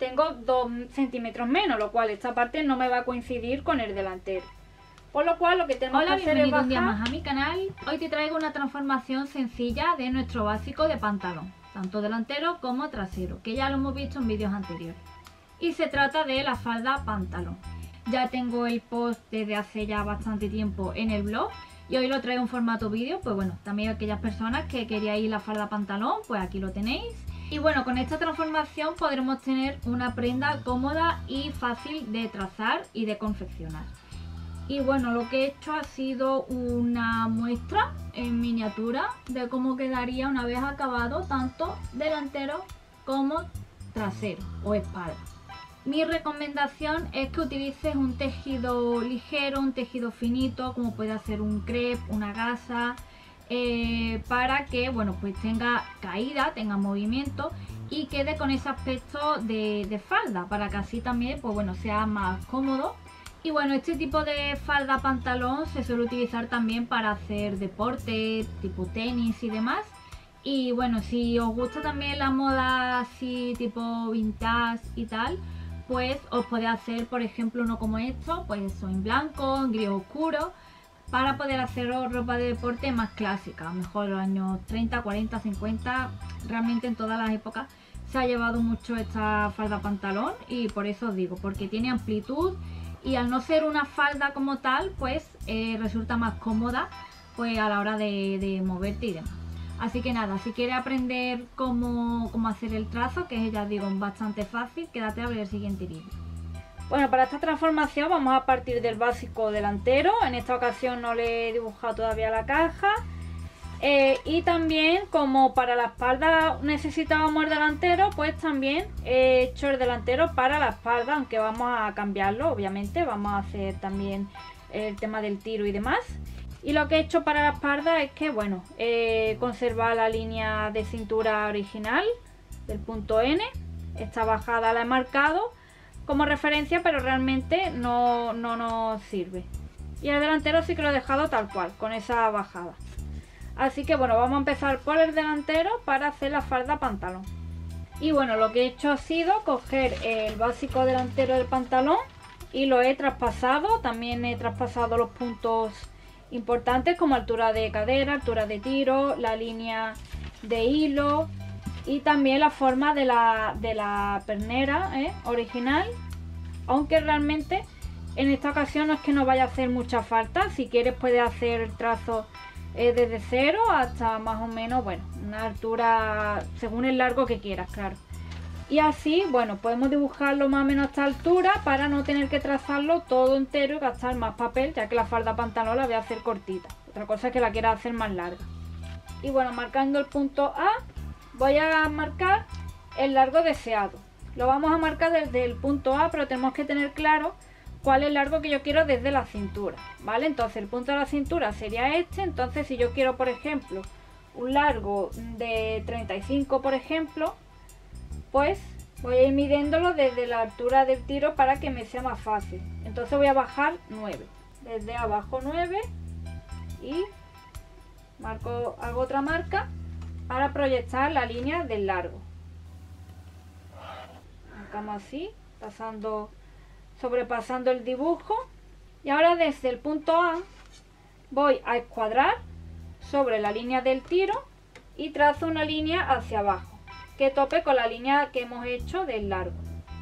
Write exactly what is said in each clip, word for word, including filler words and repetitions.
tengo dos centímetros menos, lo cual esta parte no me va a coincidir con el delantero. Por lo cual lo que tenemos Hola, que hacer es bienvenido bajar... un día más a mi canal. Hoy te traigo una transformación sencilla de nuestro básico de pantalón, tanto delantero como trasero, que ya lo hemos visto en vídeos anteriores. Y se trata de la falda pantalón. Ya tengo el post desde hace ya bastante tiempo en el blog y hoy lo traigo en formato vídeo. Pues bueno, también aquellas personas que queríais la falda pantalón, pues aquí lo tenéis. Y bueno, con esta transformación podremos tener una prenda cómoda y fácil de trazar y de confeccionar. Y bueno, lo que he hecho ha sido una muestra en miniatura de cómo quedaría una vez acabado tanto delantero como trasero o espalda. Mi recomendación es que utilices un tejido ligero, un tejido finito, como puede ser un crepe, una gasa, eh, para que bueno, pues tenga caída, tenga movimiento y quede con ese aspecto de, de falda, para que así también pues bueno, sea más cómodo. Y bueno, este tipo de falda pantalón se suele utilizar también para hacer deporte, tipo tenis y demás. Y bueno, si os gusta también la moda así tipo vintage y tal, pues os podéis hacer por ejemplo uno como esto, pues eso, en blanco, en gris oscuro, para poder hacer ropa de deporte más clásica, a lo mejor los años treinta, cuarenta, cincuenta, realmente en todas las épocas se ha llevado mucho esta falda pantalón y por eso os digo, porque tiene amplitud. Y al no ser una falda como tal, pues eh, resulta más cómoda pues a la hora de, de moverte y demás. Así que nada, si quieres aprender cómo, cómo hacer el trazo, que es, ya os digo, bastante fácil, quédate a ver el siguiente vídeo. Bueno, para esta transformación vamos a partir del básico delantero. En esta ocasión no le he dibujado todavía la caja. Eh, y también, como para la espalda necesitábamos el delantero, pues también he hecho el delantero para la espalda, aunque vamos a cambiarlo, obviamente. Vamos a hacer también el tema del tiro y demás. Y lo que he hecho para la espalda es que, bueno, eh, conservar la línea de cintura original del punto N. Esta bajada la he marcado como referencia, pero realmente no, no nos sirve. Y el delantero sí que lo he dejado tal cual, con esa bajada. Así que bueno, vamos a empezar por el delantero para hacer la falda pantalón. Y bueno, lo que he hecho ha sido coger el básico delantero del pantalón y lo he traspasado. También he traspasado los puntos importantes como altura de cadera, altura de tiro, la línea de hilo y también la forma de la, de la pernera ¿eh? original. Aunque realmente en esta ocasión no es que no vaya a hacer mucha falta. Si quieres puedes hacer el trazo Eh, desde cero hasta más o menos, bueno, una altura según el largo que quieras, claro. Y así, bueno, podemos dibujarlo más o menos a esta altura para no tener que trazarlo todo entero y gastar más papel, ya que la falda pantalón la voy a hacer cortita. Otra cosa es que la quiera hacer más larga. Y bueno, marcando el punto A, voy a marcar el largo deseado. Lo vamos a marcar desde el punto A, pero tenemos que tener claro cuál es el largo que yo quiero desde la cintura, ¿vale? Entonces el punto de la cintura sería este. Entonces si yo quiero, por ejemplo, un largo de treinta y cinco, por ejemplo, pues voy a ir midiéndolo desde la altura del tiro para que me sea más fácil. Entonces voy a bajar nueve, desde abajo nueve y marco, hago otra marca para proyectar la línea del largo. Marcamos así, pasando... sobrepasando el dibujo. Y ahora desde el punto A voy a escuadrar sobre la línea del tiro y trazo una línea hacia abajo que tope con la línea que hemos hecho del largo,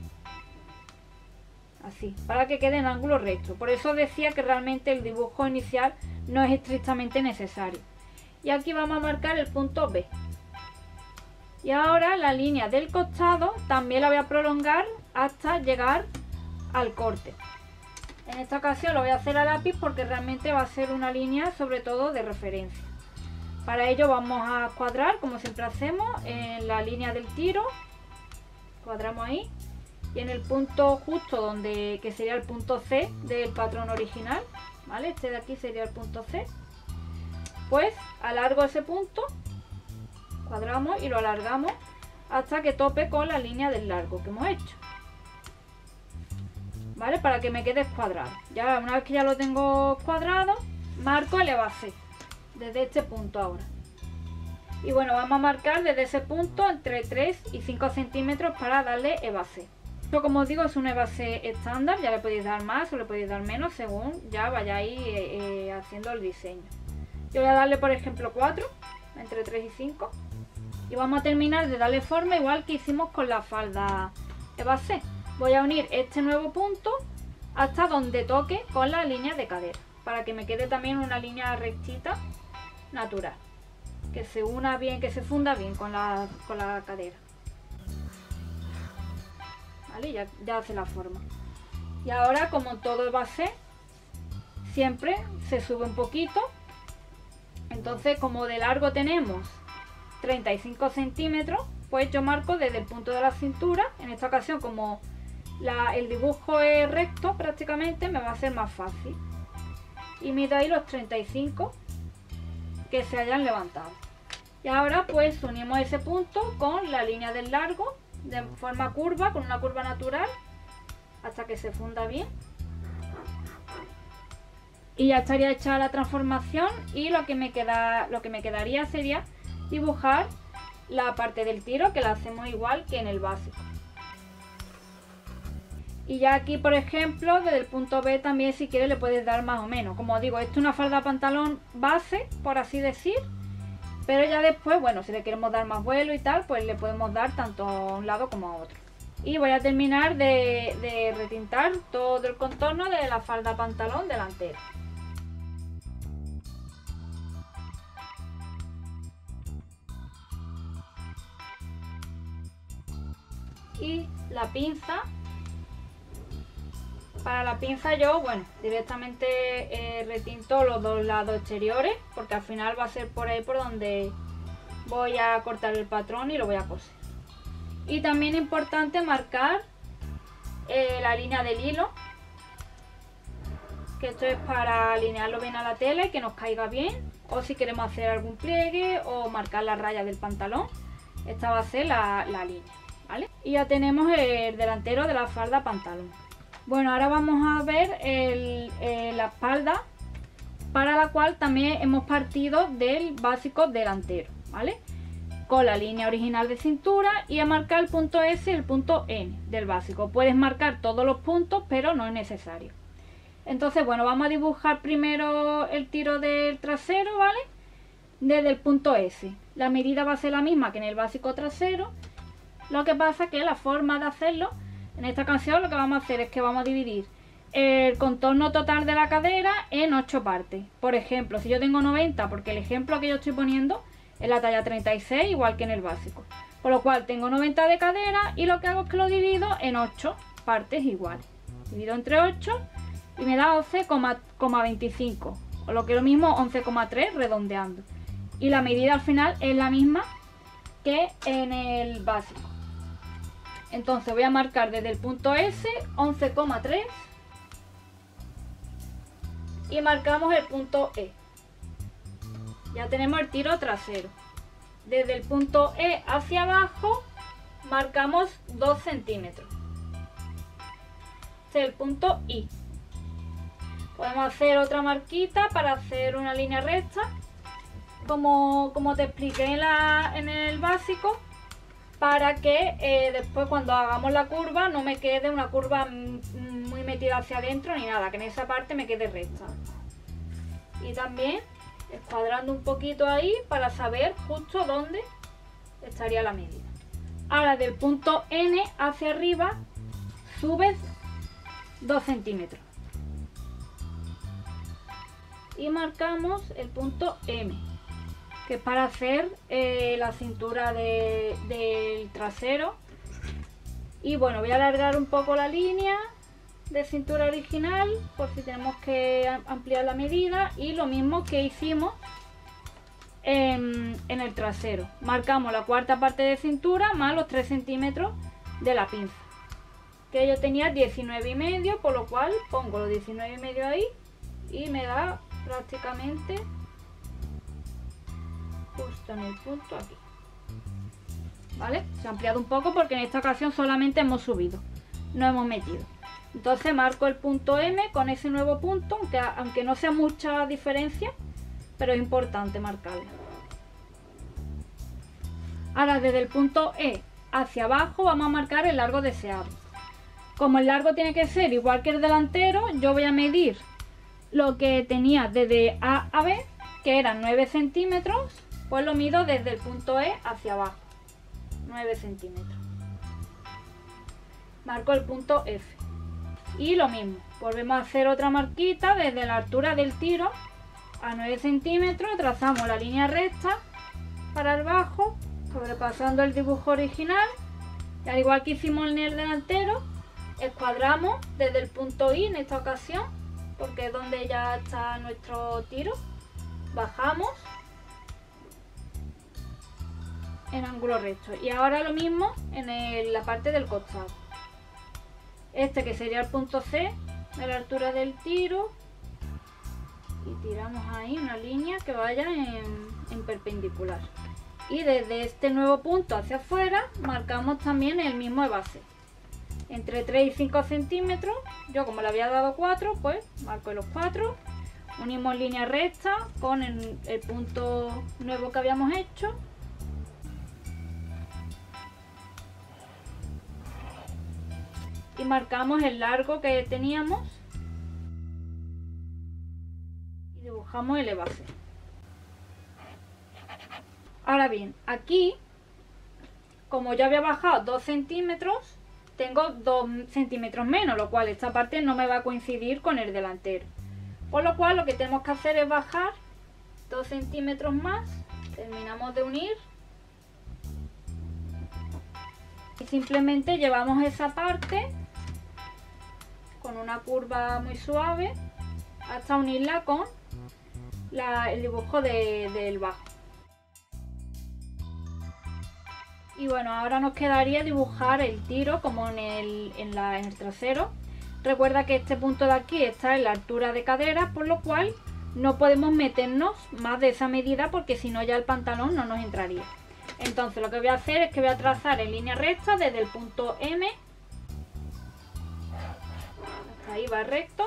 así, para que quede en ángulo recto. Por eso decía que realmente el dibujo inicial no es estrictamente necesario. Y aquí vamos a marcar el punto B. Y ahora la línea del costado también la voy a prolongar hasta llegar al corte. En esta ocasión lo voy a hacer a lápiz porque realmente va a ser una línea sobre todo de referencia. Para ello vamos a cuadrar, como siempre hacemos, en la línea del tiro, cuadramos ahí, y en el punto justo donde, que sería el punto C del patrón original, ¿vale? Este de aquí sería el punto C. Pues alargo ese punto, cuadramos y lo alargamos hasta que tope con la línea del largo que hemos hecho, ¿vale? Para que me quede cuadrado. Ya una vez que ya lo tengo cuadrado, marco el base desde este punto ahora. Y bueno, vamos a marcar desde ese punto entre tres y cinco centímetros para darle el base. Esto, como os digo, es una base estándar, ya le podéis dar más o le podéis dar menos según ya vayáis eh, eh, haciendo el diseño. Yo voy a darle, por ejemplo, cuatro, entre tres y cinco. Y vamos a terminar de darle forma igual que hicimos con la falda de base. Voy a unir este nuevo punto hasta donde toque con la línea de cadera, para que me quede también una línea rectita natural, que se una bien, que se funda bien con la, con la cadera. ¿Vale? Ya, ya hace la forma. Y ahora, como todo va a ser, siempre se sube un poquito. Entonces, como de largo tenemos treinta y cinco centímetros, pues yo marco desde el punto de la cintura. En esta ocasión, como la, el dibujo es recto prácticamente, me va a ser más fácil. Y mido ahí los treinta y cinco que se hayan levantado. Y ahora pues unimos ese punto con la línea del largo de forma curva, con una curva natural, hasta que se funda bien. Y ya estaría hecha la transformación, y lo que me queda, lo que me quedaría sería dibujar la parte del tiro, que la hacemos igual que en el básico. Y ya aquí, por ejemplo, desde el punto B también, si quieres, le puedes dar más o menos. Como os digo, esto es una falda pantalón base, por así decir. Pero ya después, bueno, si le queremos dar más vuelo y tal, pues le podemos dar tanto a un lado como a otro. Y voy a terminar de, de retintar todo el contorno de la falda pantalón delantera. Y la pinza, para la pinza yo, bueno, directamente eh, retinto los dos lados exteriores, porque al final va a ser por ahí por donde voy a cortar el patrón y lo voy a coser. Y también es importante marcar eh, la línea del hilo, que esto es para alinearlo bien a la tela y que nos caiga bien, o si queremos hacer algún pliegue o marcar la raya del pantalón, esta va a ser la, la línea, ¿vale? Y ya tenemos el delantero de la falda pantalón. Bueno, ahora vamos a ver el, eh, la espalda, para la cual también hemos partido del básico delantero, ¿vale? Con la línea original de cintura, y a marcar el punto S y el punto N del básico. Puedes marcar todos los puntos, pero no es necesario. Entonces, bueno, vamos a dibujar primero el tiro del trasero, ¿vale? Desde el punto S. La medida va a ser la misma que en el básico trasero. Lo que pasa que la forma de hacerlo, en esta ocasión lo que vamos a hacer es que vamos a dividir el contorno total de la cadera en ocho partes. Por ejemplo, si yo tengo noventa, porque el ejemplo que yo estoy poniendo es la talla treinta y seis, igual que en el básico. Por lo cual tengo noventa de cadera, y lo que hago es que lo divido en ocho partes iguales. Divido entre ocho y me da once coma veinticinco, o lo que es lo mismo, once coma tres redondeando. Y la medida al final es la misma que en el básico. Entonces voy a marcar desde el punto S once coma tres y marcamos el punto E. Ya tenemos el tiro trasero. Desde el punto E hacia abajo marcamos dos centímetros. Este es el punto I. Podemos hacer otra marquita para hacer una línea recta, como, como te expliqué en, la, en el básico, para que eh, después cuando hagamos la curva no me quede una curva muy metida hacia adentro ni nada, que en esa parte me quede recta. Y también escuadrando un poquito ahí para saber justo dónde estaría la medida. Ahora del punto N hacia arriba subes dos centímetros y marcamos el punto M, que es para hacer eh, la cintura de, del trasero. Y bueno, voy a alargar un poco la línea de cintura original por si tenemos que ampliar la medida, y lo mismo que hicimos en, en el trasero. Marcamos la cuarta parte de cintura más los tres centímetros de la pinza, que yo tenía diecinueve y medio, por lo cual pongo los diecinueve y medio ahí y me da prácticamente justo en el punto aquí, ¿vale? Se ha ampliado un poco porque en esta ocasión solamente hemos subido, no hemos metido. Entonces marco el punto M con ese nuevo punto, aunque, aunque no sea mucha diferencia, pero es importante marcarlo. Ahora desde el punto E hacia abajo vamos a marcar el largo deseado. Como el largo tiene que ser igual que el delantero, yo voy a medir lo que tenía desde A a B, que eran nueve centímetros, pues lo mido desde el punto E hacia abajo, nueve centímetros. Marco el punto F. Y lo mismo, volvemos a hacer otra marquita desde la altura del tiro a nueve centímetros, trazamos la línea recta para el bajo, sobrepasando el dibujo original, y al igual que hicimos en el delantero, escuadramos desde el punto I en esta ocasión, porque es donde ya está nuestro tiro, bajamos en ángulo recto, y ahora lo mismo en el, la parte del costado. Este que sería el punto C de la altura del tiro, y tiramos ahí una línea que vaya en, en perpendicular, y desde este nuevo punto hacia afuera marcamos también el mismo de base, entre tres y cinco centímetros. Yo, como le había dado cuatro, pues marco los cuatro, unimos línea recta con el, el punto nuevo que habíamos hecho, y marcamos el largo que teníamos y dibujamos el base. Ahora bien, aquí, como yo había bajado dos centímetros, tengo dos centímetros menos, lo cual esta parte no me va a coincidir con el delantero. Por lo cual lo que tenemos que hacer es bajar dos centímetros más, terminamos de unir y simplemente llevamos esa parte con una curva muy suave hasta unirla con la, el dibujo de, del bajo. Y bueno, ahora nos quedaría dibujar el tiro como en el, en, la, en el trasero. Recuerda que este punto de aquí está en la altura de cadera, por lo cual no podemos meternos más de esa medida, porque si no ya el pantalón no nos entraría. Entonces lo que voy a hacer es que voy a trazar en línea recta desde el punto M, hasta ahí va recto,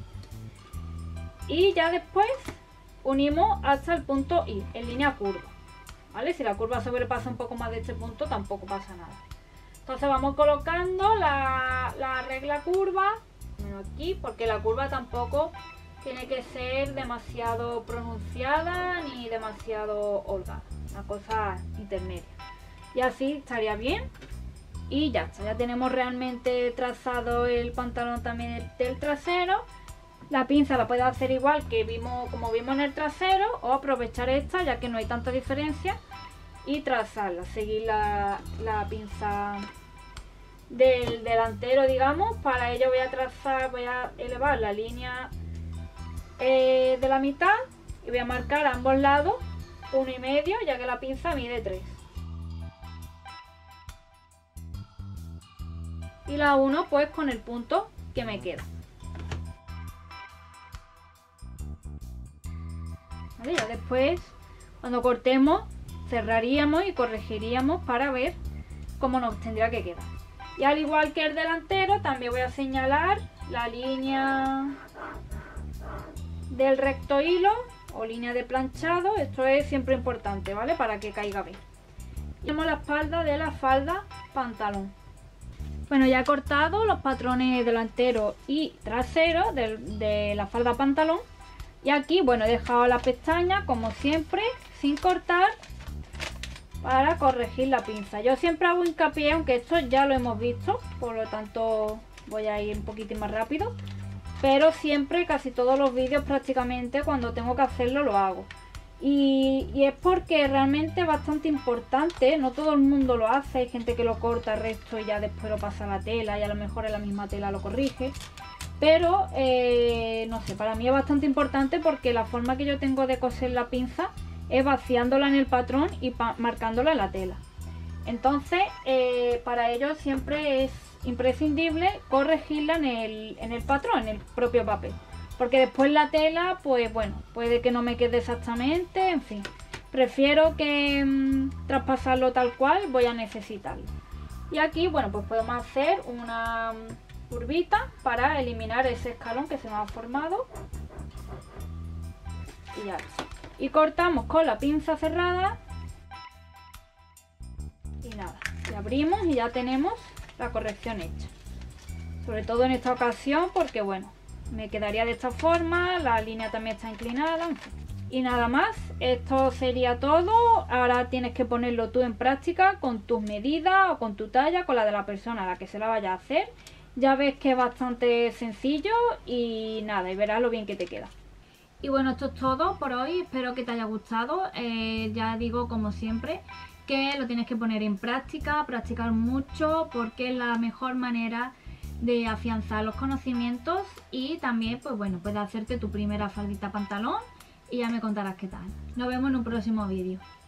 y ya después unimos hasta el punto I en línea curva, ¿vale? Si la curva sobrepasa un poco más de este punto tampoco pasa nada. Entonces vamos colocando la, la regla curva aquí, porque la curva tampoco tiene que ser demasiado pronunciada ni demasiado holgada, una cosa intermedia, y así estaría bien. Y ya está, ya tenemos realmente trazado el pantalón también del trasero. La pinza la puedes hacer igual que vimos, como vimos en el trasero, o aprovechar esta ya que no hay tanta diferencia y trazarla, seguir la, la pinza del delantero, digamos. Para ello voy a trazar, voy a elevar la línea eh, de la mitad y voy a marcar a ambos lados uno y medio, ya que la pinza mide tres. Y la uno pues con el punto que me queda. Vale, ya después, cuando cortemos, cerraríamos y corregiríamos para ver cómo nos tendría que quedar. Y al igual que el delantero, también voy a señalar la línea del recto hilo o línea de planchado. Esto es siempre importante, ¿vale? Para que caiga bien. Y tenemos la espalda de la falda pantalón. Bueno, ya he cortado los patrones delantero y trasero de, de la falda pantalón. Y aquí, bueno, he dejado la pestaña como siempre, sin cortar, para corregir la pinza. Yo siempre hago hincapié, aunque esto ya lo hemos visto, por lo tanto voy a ir un poquitín más rápido. Pero siempre, casi todos los vídeos prácticamente, cuando tengo que hacerlo, lo hago. Y, y es porque realmente es bastante importante, no todo el mundo lo hace, hay gente que lo corta recto y ya después lo pasa a la tela y a lo mejor en la misma tela lo corrige. Pero, eh, no sé, para mí es bastante importante porque la forma que yo tengo de coser la pinza es vaciándola en el patrón y marcándola en la tela. Entonces, eh, para ello siempre es imprescindible corregirla en el, en el patrón, en el propio papel. Porque después la tela, pues bueno, puede que no me quede exactamente, en fin. Prefiero que mmm, traspasarlo tal cual voy a necesitarlo. Y aquí, bueno, pues podemos hacer una curvita para eliminar ese escalón que se nos ha formado. Y ya está. Y cortamos con la pinza cerrada. Y nada, y abrimos y ya tenemos la corrección hecha. sobre todo en esta ocasión, porque bueno, me quedaría de esta forma, la línea también está inclinada, en fin. Y nada más, esto sería todo. Ahora tienes que ponerlo tú en práctica con tus medidas o con tu talla, con la de la persona a la que se la vaya a hacer. Ya ves que es bastante sencillo y nada, y verás lo bien que te queda. Y bueno, esto es todo por hoy, espero que te haya gustado. Eh, ya digo, como siempre, que lo tienes que poner en práctica, practicar mucho, porque es la mejor manera de afianzar los conocimientos y también, pues bueno, puedes hacerte tu primera faldita pantalón y ya me contarás qué tal. Nos vemos en un próximo vídeo.